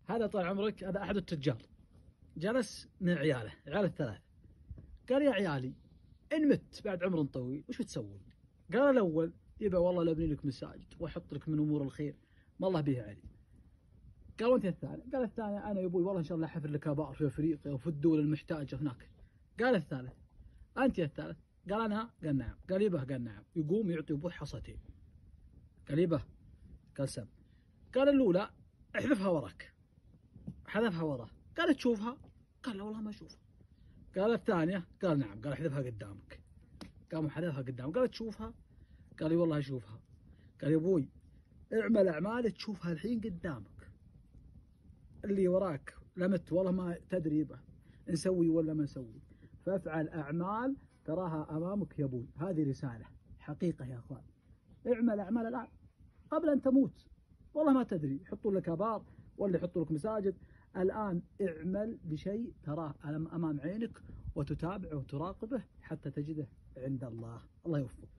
هذا طال عمرك هذا أحد التجار جلس مع عياله الثلاث، قال يا عيالي إن مت بعد عمر طويل وش بتسوون؟ قال الأول يبا والله لابني لك مساجد وأحط لك من أمور الخير ما الله بها علي. قال وأنت الثاني؟ قال الثاني أنا يا أبوي والله إن شاء الله حفر لك آبار في أفريقيا وفي الدول المحتاجة هناك. قال الثالث أنت يا الثالث؟ قال أنا. قال نعم. قال يبه؟ قال نعم. يقوم يعطي أبوه حصتين. قال يبه؟ قال سم. قال الأولى احذفها وراك. حذفها وراه. قال تشوفها؟ قال لا والله ما أشوفها. قال الثانية؟ قال نعم. قال احذفها قدامك. قام حذفها قدامه. قال تشوفها؟ قال لي والله أشوفها. قال يا أبوي اعمل أعمال تشوفها الحين قدامك، اللي وراك لمت والله ما تدري به نسوي ولا ما نسوي، فافعل أعمال تراها أمامك يا أبوي. هذه رسالة حقيقة يا أخوان. اعمل أعمال الآن قبل أن تموت، والله ما تدري يحطوا لك آبار ولا يحطوا لك مساجد. الآن اعمل بشيء تراه أمام عينك وتتابعه وتراقبه حتى تجده عند الله. الله يوفقك.